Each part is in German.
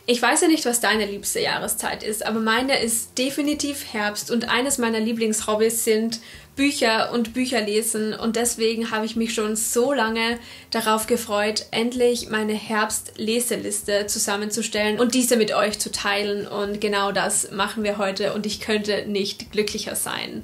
Ich weiß ja nicht, was deine liebste Jahreszeit ist, aber meine ist definitiv Herbst und eines meiner Lieblingshobbys sind Bücher und Bücher lesen und deswegen habe ich mich schon so lange darauf gefreut, endlich meine Herbst-Leseliste zusammenzustellen und diese mit euch zu teilen und genau das machen wir heute und ich könnte nicht glücklicher sein.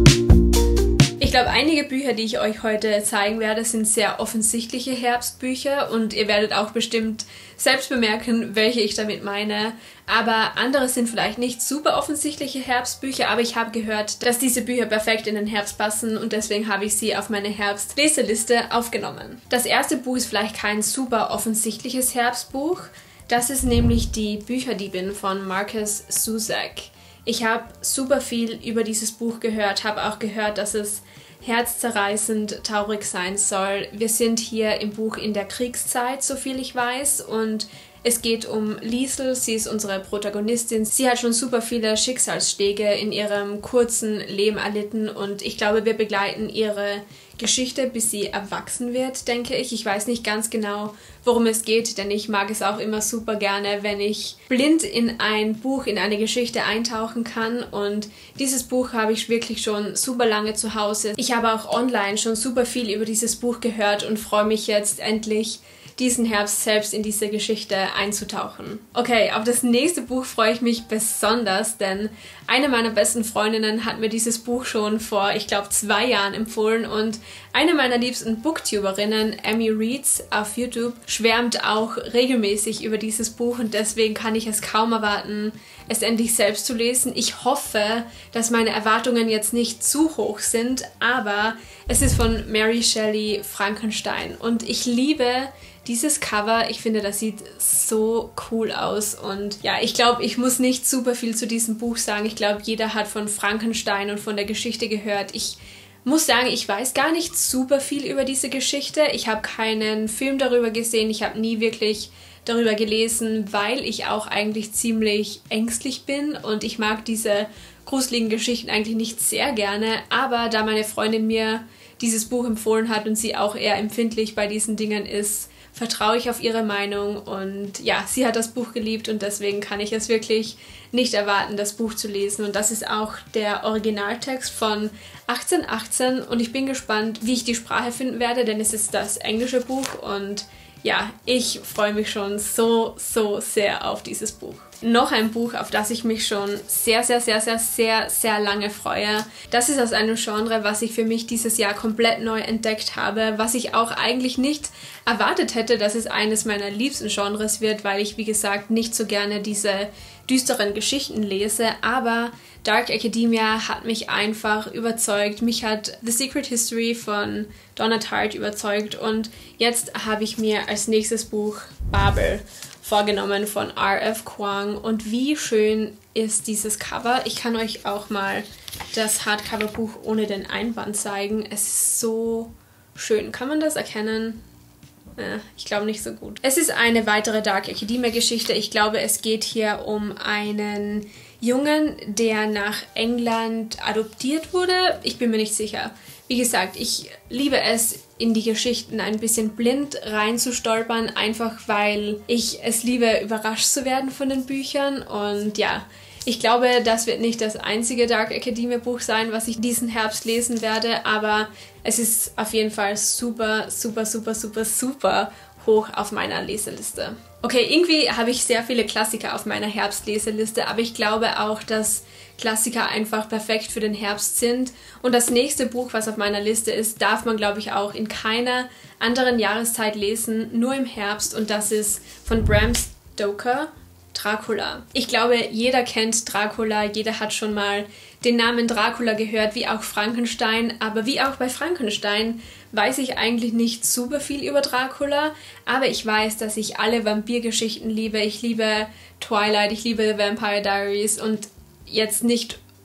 Ich glaube, einige Bücher, die ich euch heute zeigen werde, sind sehr offensichtliche Herbstbücher und ihr werdet auch bestimmt selbst bemerken, welche ich damit meine. Aber andere sind vielleicht nicht super offensichtliche Herbstbücher, aber ich habe gehört, dass diese Bücher perfekt in den Herbst passen und deswegen habe ich sie auf meine Herbst-Leseliste aufgenommen. Das erste Buch ist vielleicht kein super offensichtliches Herbstbuch. Das ist nämlich die Bücherdiebin von Markus Zusak. Ich habe super viel über dieses Buch gehört, habe auch gehört, dass es herzzerreißend traurig sein soll. Wir sind hier im Buch in der Kriegszeit, so viel ich weiß, und es geht um Liesl, sie ist unsere Protagonistin. Sie hat schon super viele Schicksalsschläge in ihrem kurzen Leben erlitten und ich glaube, wir begleiten ihre Geschichte, bis sie erwachsen wird, denke ich. Ich weiß nicht ganz genau, worum es geht, denn ich mag es auch immer super gerne, wenn ich blind in ein Buch, in eine Geschichte eintauchen kann und dieses Buch habe ich wirklich schon super lange zu Hause. Ich habe auch online schon super viel über dieses Buch gehört und freue mich jetzt endlich, diesen Herbst selbst in diese Geschichte einzutauchen. Okay, auf das nächste Buch freue ich mich besonders, denn eine meiner besten Freundinnen hat mir dieses Buch schon vor, ich glaube, 2 Jahren empfohlen und eine meiner liebsten Booktuberinnen, Amy Reads auf YouTube, schwärmt auch regelmäßig über dieses Buch und deswegen kann ich es kaum erwarten, es endlich selbst zu lesen. Ich hoffe, dass meine Erwartungen jetzt nicht zu hoch sind, aber es ist von Mary Shelley Frankenstein und ich liebe dieses Cover. Ich finde, das sieht so cool aus und ja, ich glaube, ich muss nicht super viel zu diesem Buch sagen. Ich glaube, jeder hat von Frankenstein und von der Geschichte gehört. Ich muss sagen, ich weiß gar nicht super viel über diese Geschichte. Ich habe keinen Film darüber gesehen. Ich habe nie wirklich darüber gelesen, weil ich auch eigentlich ziemlich ängstlich bin und ich mag diese gruseligen Geschichten eigentlich nicht sehr gerne. Aber da meine Freundin mir dieses Buch empfohlen hat und sie auch eher empfindlich bei diesen Dingen ist, vertraue ich auf ihre Meinung und ja, sie hat das Buch geliebt und deswegen kann ich es wirklich nicht erwarten, das Buch zu lesen. Und das ist auch der Originaltext von 1818 und ich bin gespannt, wie ich die Sprache finden werde, denn es ist das englische Buch und ja, ich freue mich schon so sehr auf dieses Buch. Noch ein Buch, auf das ich mich schon sehr lange freue. Das ist aus einem Genre, was ich für mich dieses Jahr komplett neu entdeckt habe, was ich auch eigentlich nicht erwartet hätte, dass es eines meiner liebsten Genres wird, weil ich, wie gesagt, nicht so gerne diese düsteren Geschichten lese, aber Dark Academia hat mich einfach überzeugt. Mich hat The Secret History von Donna Tartt überzeugt und jetzt habe ich mir als nächstes Buch Babel vorgenommen von R.F. Kuang und wie schön ist dieses Cover. Ich kann euch auch mal das Hardcover-Buch ohne den Einband zeigen. Es ist so schön. Kann man das erkennen? Ich glaube nicht so gut. Es ist eine weitere Dark Academia-Geschichte. Ich glaube, es geht hier um einen Jungen, der nach England adoptiert wurde. Ich bin mir nicht sicher. Wie gesagt, ich liebe es, in die Geschichten ein bisschen blind reinzustolpern, einfach weil ich es liebe, überrascht zu werden von den Büchern. Und ja, ich glaube, das wird nicht das einzige Dark Academia Buch sein, was ich diesen Herbst lesen werde, aber es ist auf jeden Fall super hoch auf meiner Leseliste. Okay, irgendwie habe ich sehr viele Klassiker auf meiner Herbstleseliste, aber ich glaube auch, dass Klassiker einfach perfekt für den Herbst sind. Und das nächste Buch, was auf meiner Liste ist, darf man, glaube ich, auch in keiner anderen Jahreszeit lesen, nur im Herbst. Und das ist von Bram Stoker, Dracula. Ich glaube, jeder kennt Dracula, jeder hat schon mal den Namen Dracula gehört, wie auch Frankenstein. Aber wie auch bei Frankenstein weiß ich eigentlich nicht super viel über Dracula, aber ich weiß, dass ich alle Vampirgeschichten liebe. Ich liebe Twilight, ich liebe The Vampire Diaries und jetzt nicht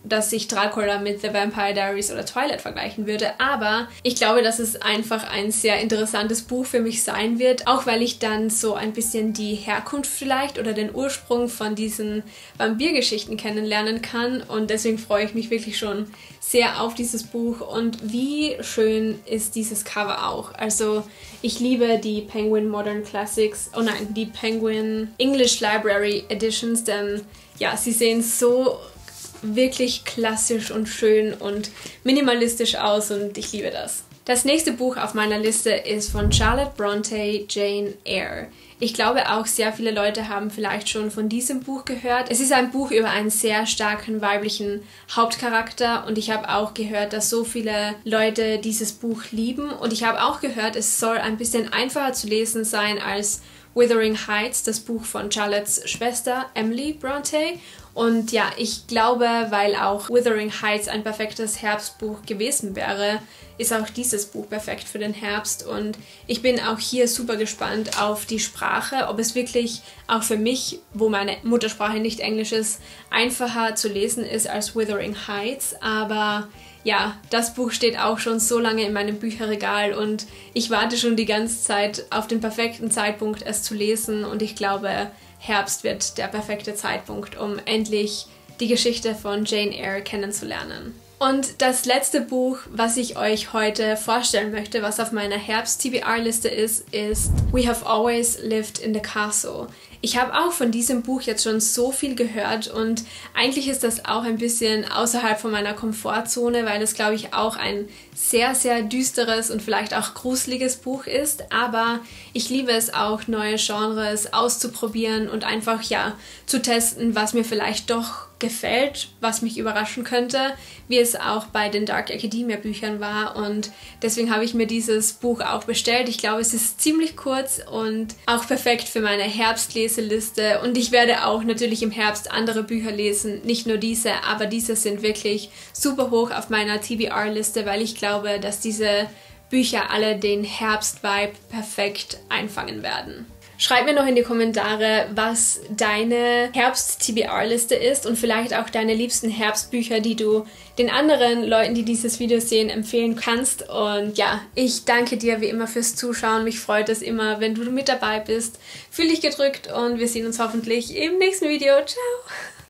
dass ich Dracula mit The Vampire Diaries oder Twilight vergleichen würde, aber ich glaube, dass es einfach ein sehr interessantes Buch für mich sein wird, auch weil ich dann so ein bisschen die Herkunft vielleicht oder den Ursprung von diesen Vampirgeschichten kennenlernen kann und deswegen freue ich mich wirklich schon sehr auf dieses Buch und wie schön ist dieses Cover auch. Also ich liebe die Penguin Modern Classics, oh nein, die Penguin English Library Editions, denn ja, sie sehen so wirklich klassisch und schön und minimalistisch aus und ich liebe das. Das nächste Buch auf meiner Liste ist von Charlotte Bronte, Jane Eyre. Ich glaube auch, sehr viele Leute haben vielleicht schon von diesem Buch gehört. Es ist ein Buch über einen sehr starken weiblichen Hauptcharakter und ich habe auch gehört, dass so viele Leute dieses Buch lieben und ich habe auch gehört, es soll ein bisschen einfacher zu lesen sein als Wuthering Heights, das Buch von Charlottes Schwester Emily Bronte. Und ja, ich glaube, weil auch Wuthering Heights ein perfektes Herbstbuch gewesen wäre, ist auch dieses Buch perfekt für den Herbst. Und ich bin auch hier super gespannt auf die Sprache, ob es wirklich auch für mich, wo meine Muttersprache nicht Englisch ist, einfacher zu lesen ist als Wuthering Heights. Aber ja, das Buch steht auch schon so lange in meinem Bücherregal und ich warte schon die ganze Zeit auf den perfekten Zeitpunkt, es zu lesen. Und ich glaube, Herbst wird der perfekte Zeitpunkt, um endlich die Geschichte von Jane Eyre kennenzulernen. Und das letzte Buch, was ich euch heute vorstellen möchte, was auf meiner Herbst-TBR-Liste ist We Have Always Lived in the Castle. Ich habe auch von diesem Buch jetzt schon so viel gehört und eigentlich ist das auch ein bisschen außerhalb von meiner Komfortzone, weil es, glaube ich, auch ein sehr, sehr düsteres und vielleicht auch gruseliges Buch ist. Aber ich liebe es auch, neue Genres auszuprobieren und einfach, ja, zu testen, was mir vielleicht doch gefällt, was mich überraschen könnte, wie es auch bei den Dark Academia Büchern war und deswegen habe ich mir dieses Buch auch bestellt. Ich glaube, es ist ziemlich kurz und auch perfekt für meine Herbstleseliste und ich werde auch natürlich im Herbst andere Bücher lesen, nicht nur diese, aber diese sind wirklich super hoch auf meiner TBR-Liste, weil ich glaube, dass diese Bücher alle den Herbst-Vibe perfekt einfangen werden. Schreib mir noch in die Kommentare, was deine Herbst-TBR-Liste ist und vielleicht auch deine liebsten Herbstbücher, die du den anderen Leuten, die dieses Video sehen, empfehlen kannst. Und ja, ich danke dir wie immer fürs Zuschauen. Mich freut es immer, wenn du mit dabei bist. Fühl dich gedrückt und wir sehen uns hoffentlich im nächsten Video. Ciao!